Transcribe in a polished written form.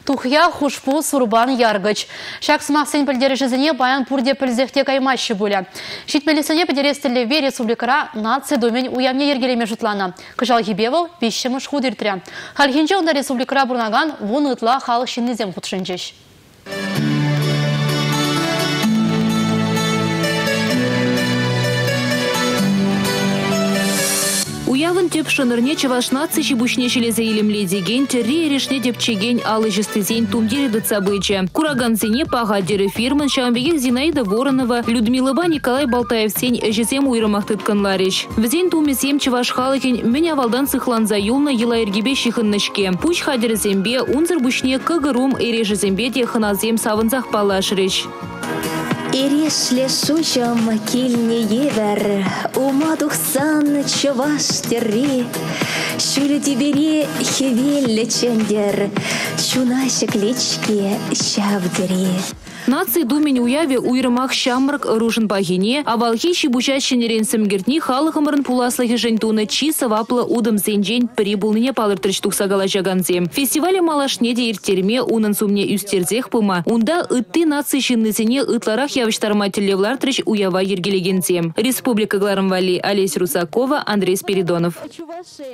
Тухя хушпу сурбан яргыч. Шак смахсен пілдережізіне баян пурде пілзехте каймашы бұля. Шитмелесіне пілдерестілі республикара нация домен уямне ергелеме жұтлана. Кыжал хибевыл бешшіміш худыртыря. Халхинче онда республикара бұрнаган вон ытла халық шиннезем худшынчеш. Уявын теп шынырне чавашнацы шибушне шелезе илемле деген терри решне деп чеген алы жестезень тумдері дыца бычы. Кураганцене пағадері фирман Шамбегех Зинаида Воронова, Людмилаба Николай Балтаев сень жезем уйрымақ тытканларыш. Візен тумесем чаваш халыхен мен авалдан сыхлан заюлна елайыргебе шихыннышке. Пуч хадері зембе унзыр бушне кыгырум эреже зембе де хыназем савынзақ палашырыш. Ирешле шучам кильне евер, ума тухсан чаваш терри, шулю тибери хевелле чендер, чунашек лички щавдери. Нации думен уяве уйрымах шамрак ружын багине, а валхи шибучащенерен сымгертни халыхымырын пуласлахи жентуны чи савапла удым зенжен прибулныне палыртырыч тухсагала жаганзем. Фестивале малашне де иртерме унын сумне үстерзех пыма. Унда ытты нации шиннызене ытларах явыштармателевлартрыч уява ергелегензем. Республика Гларымвали, Олесь Русакова, Андрей Спиридонов.